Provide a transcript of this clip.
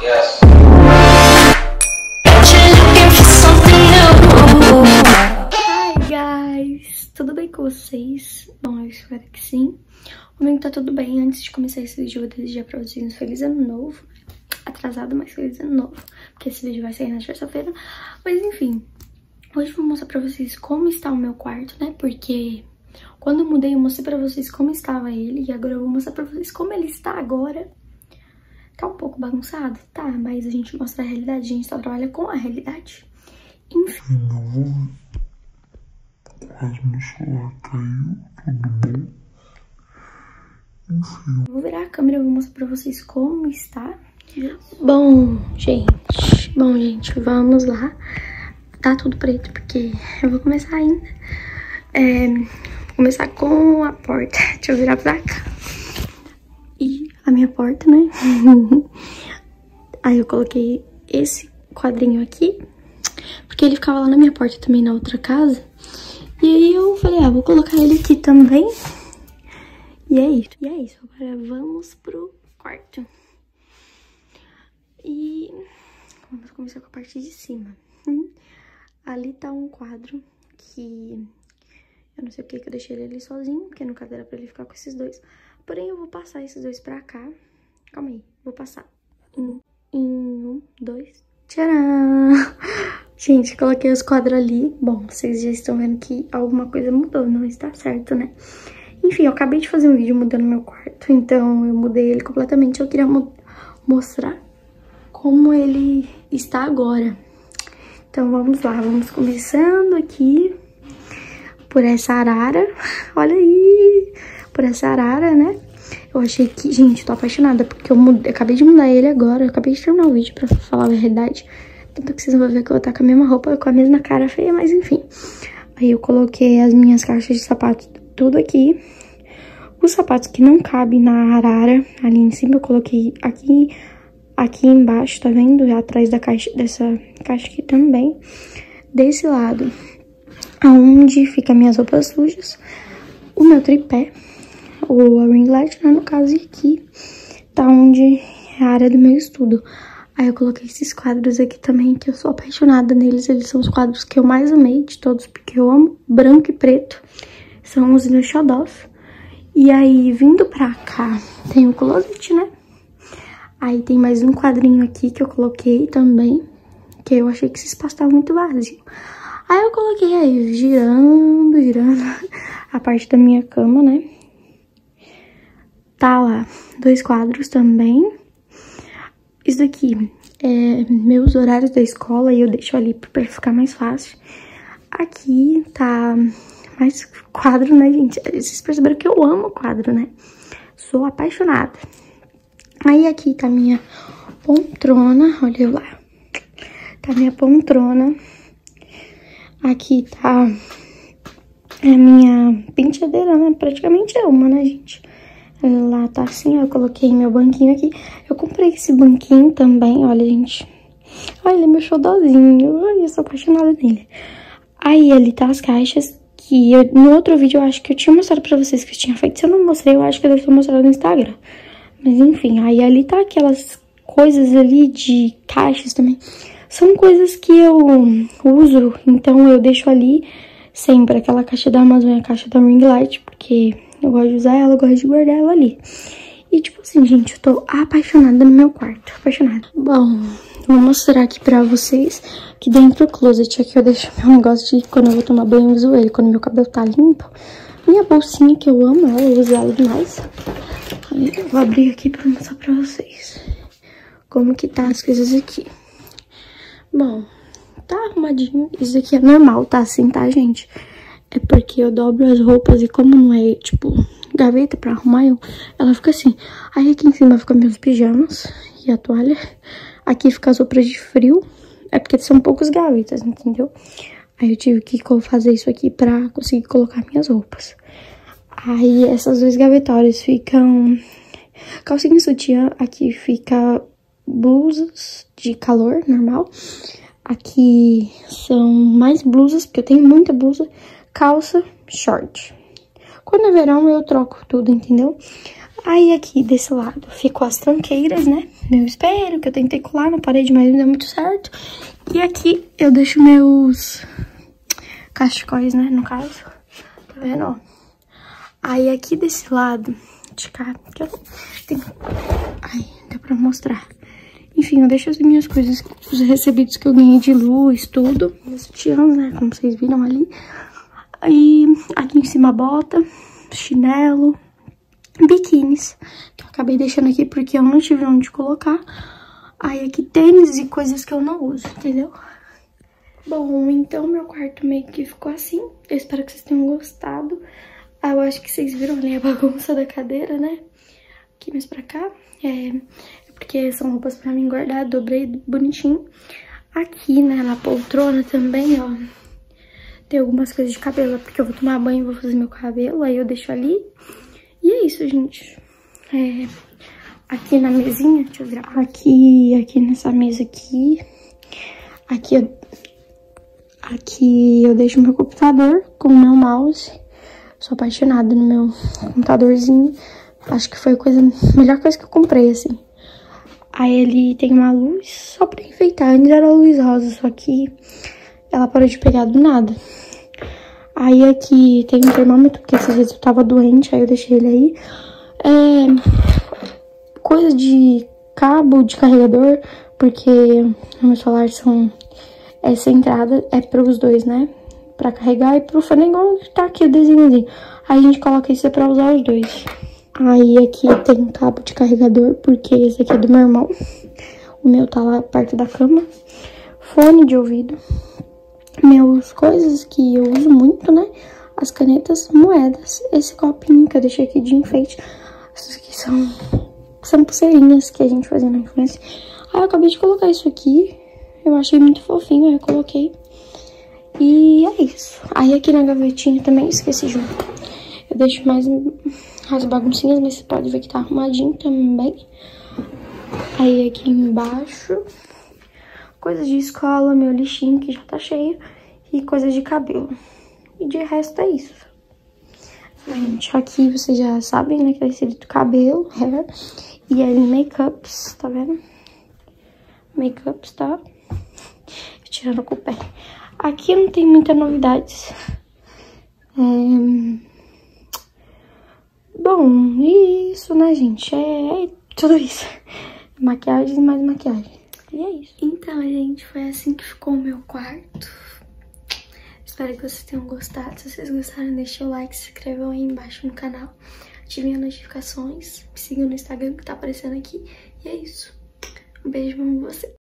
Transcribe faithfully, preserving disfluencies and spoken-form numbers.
Yes. Hi guys, tudo bem com vocês? Bom, eu espero que sim. Comigo tá tudo bem. Antes de começar esse vídeo, eu vou desejar pra vocês um feliz ano novo. Atrasado, mas feliz ano novo, porque esse vídeo vai sair na terça-feira. Mas enfim, hoje eu vou mostrar pra vocês como está o meu quarto, né? Porque quando eu mudei, eu mostrei pra vocês como estava ele. E agora eu vou mostrar pra vocês como ele está agora. Tá um pouco bagunçado? Tá, mas a gente mostra a realidade. A gente só trabalha com a realidade. Enfim. Não, quase meu celular caiu, tudo bom? Enfim. Vou virar a câmera e vou mostrar pra vocês como está. Bom, gente. Bom, gente, vamos lá. Tá tudo preto, porque eu vou começar ainda. É, vou começar com a porta. Deixa eu virar pra cá. E a minha porta, né? Aí eu coloquei esse quadrinho aqui, porque ele ficava lá na minha porta também, na outra casa. E aí eu falei, ah, vou colocar ele aqui também. E é isso. E é isso. Agora vamos pro quarto. E vamos começar com a parte de cima. Ali tá um quadro que eu não sei porque que eu deixei ele ali sozinho, porque no caso era pra ele ficar com esses dois. Porém, eu vou passar esses dois pra cá. Calma aí, vou passar. Em, em um, dois. Tcharam! Gente, coloquei os quadros ali. Bom, vocês já estão vendo que alguma coisa mudou, não está certo, né? Enfim, eu acabei de fazer um vídeo mudando meu quarto, então eu mudei ele completamente. Eu queria mo mostrar como ele está agora. Então vamos lá, vamos começando aqui por essa arara. Olha aí! Por essa arara, né? Eu achei que... Gente, eu tô apaixonada, porque eu, mudei, eu acabei de mudar ele agora. Eu acabei de terminar o vídeo, pra falar a verdade. Tanto que vocês vão ver que eu vou estar com a mesma roupa, com a mesma cara feia, mas enfim. Aí eu coloquei as minhas caixas de sapatos tudo aqui. Os sapatos que não cabem na arara, ali em cima, eu coloquei aqui, aqui embaixo, tá vendo? Atrás da caixa, dessa caixa aqui também. Desse lado, aonde ficam minhas roupas sujas, o meu tripé, o ring light, né, no caso, e aqui tá onde é a área do meu estudo. Aí eu coloquei esses quadros aqui também, que eu sou apaixonada neles. Eles são os quadros que eu mais amei de todos, porque eu amo branco e preto. São os meus xodós. E aí, vindo pra cá, tem o closet, né? Aí tem mais um quadrinho aqui que eu coloquei também, que eu achei que esse espaço tava muito vazio. Aí eu coloquei aí, girando, girando, a parte da minha cama, né? Tá lá, dois quadros também. Isso daqui é meus horários da escola e eu deixo ali pra ficar mais fácil. Aqui tá mais quadro, né, gente? Vocês perceberam que eu amo quadro, né? Sou apaixonada. Aí aqui tá minha poltrona, olha eu lá. Tá minha poltrona. Aqui tá a minha penteadeira, né? Praticamente é uma, né, gente? Lá tá assim, ó, eu coloquei meu banquinho aqui. Eu comprei esse banquinho também, olha, gente. Olha, ele é meu xodózinho. Ai, eu sou apaixonada nele. Aí, ali tá as caixas que eu, no outro vídeo eu acho que eu tinha mostrado pra vocês que eu tinha feito. Se eu não mostrei, eu acho que eu devo ter mostrado no Instagram. Mas enfim, aí ali tá aquelas coisas ali de caixas também. São coisas que eu uso, então eu deixo ali sempre aquela caixa da Amazon e a caixa da ring light, porque eu gosto de usar ela, eu gosto de guardar ela ali. E tipo assim, gente, eu tô apaixonada no meu quarto, apaixonada. Bom, vou mostrar aqui pra vocês que dentro do closet aqui eu deixo meu negócio de quando eu vou tomar banho, eu uso ele, quando meu cabelo tá limpo. Minha bolsinha que eu amo, ela, eu uso ela demais. Eu vou abrir aqui pra mostrar pra vocês como que tá as coisas aqui. Bom, tá arrumadinho. Isso aqui é normal, tá assim, tá, gente? É porque eu dobro as roupas e como não é, tipo, gaveta pra arrumar, eu, ela fica assim. Aí aqui em cima fica meus pijamas e a toalha. Aqui fica as roupas de frio. É porque são poucas gavetas, entendeu? Aí eu tive que fazer isso aqui pra conseguir colocar minhas roupas. Aí essas dois gavetórios ficam calcinha e sutiã. Aqui fica blusas de calor, normal. Aqui são mais blusas, porque eu tenho muita blusa. Calça, short. Quando é verão, eu troco tudo, entendeu? Aí aqui desse lado ficou as tranqueiras, né? Meu espelho, que eu tentei colar na parede, mas não deu muito certo. E aqui eu deixo meus cachecóis, né? No caso. Tá vendo, ó? Aí aqui desse lado de cá, que eu tenho... Ai, deu pra mostrar. Enfim, eu deixo as minhas coisas, os recebidos que eu ganhei de luz, tudo. Meus sutiãs, né? Como vocês viram ali. Aí aqui em cima bota, chinelo, biquínis, que eu acabei deixando aqui porque eu não tive onde colocar. Aí aqui tênis e coisas que eu não uso, entendeu? Bom, então meu quarto meio que ficou assim. Eu espero que vocês tenham gostado. Ah, eu acho que vocês viram ali a bagunça da cadeira, né? Aqui mais pra cá. É, é porque são roupas pra mim guardar, dobrei bonitinho. Aqui, né, na poltrona também, ó, tem algumas coisas de cabelo, porque eu vou tomar banho e vou fazer meu cabelo, aí eu deixo ali. E é isso, gente. É, aqui na mesinha, deixa eu virar. Aqui, aqui nessa mesa aqui. Aqui eu, aqui eu deixo meu computador com o meu mouse. Sou apaixonada no meu computadorzinho. Acho que foi a coisa, a melhor coisa que eu comprei, assim. Aí ele tem uma luz só pra enfeitar. Antes era luz rosa, só que ela parou de pegar do nada. Aí aqui tem um termômetro, porque esses dias eu tava doente, aí eu deixei ele aí. É, coisa de cabo de carregador, porque meus celulares são... Essa entrada é para os dois, né? Pra carregar e pro fone, igual tá aqui o desenhozinho. Aí a gente coloca isso pra usar os dois. Aí aqui tem um cabo de carregador, porque esse aqui é do meu irmão. O meu tá lá perto da cama. Fone de ouvido. Meus coisas que eu uso muito, né? As canetas, moedas. Esse copinho que eu deixei aqui de enfeite. Essas aqui são, são pulseirinhas que a gente fazia na infância. Aí eu acabei de colocar isso aqui. Eu achei muito fofinho, aí eu coloquei. E é isso. Aí aqui na gavetinha também, esqueci de... Eu deixo mais as baguncinhas, mas você pode ver que tá arrumadinho também. Aí aqui embaixo, coisas de escola, meu lixinho que já tá cheio. E coisas de cabelo. E de resto é isso. Gente, aqui vocês já sabem, né, que é escrito cabelo, hair. E aí makeups, tá vendo? Makeups, tá? Tirando com o pé. Aqui não tem muitas novidades. É... Bom, isso, né, gente? É, é tudo isso. Maquiagem e mais maquiagem. E é isso. Então, gente, foi assim que ficou o meu quarto. Espero que vocês tenham gostado. Se vocês gostaram, deixa o like, se inscrevam aí embaixo no canal. Ativem as notificações. Me sigam no Instagram que tá aparecendo aqui. E é isso. Um beijo pra você.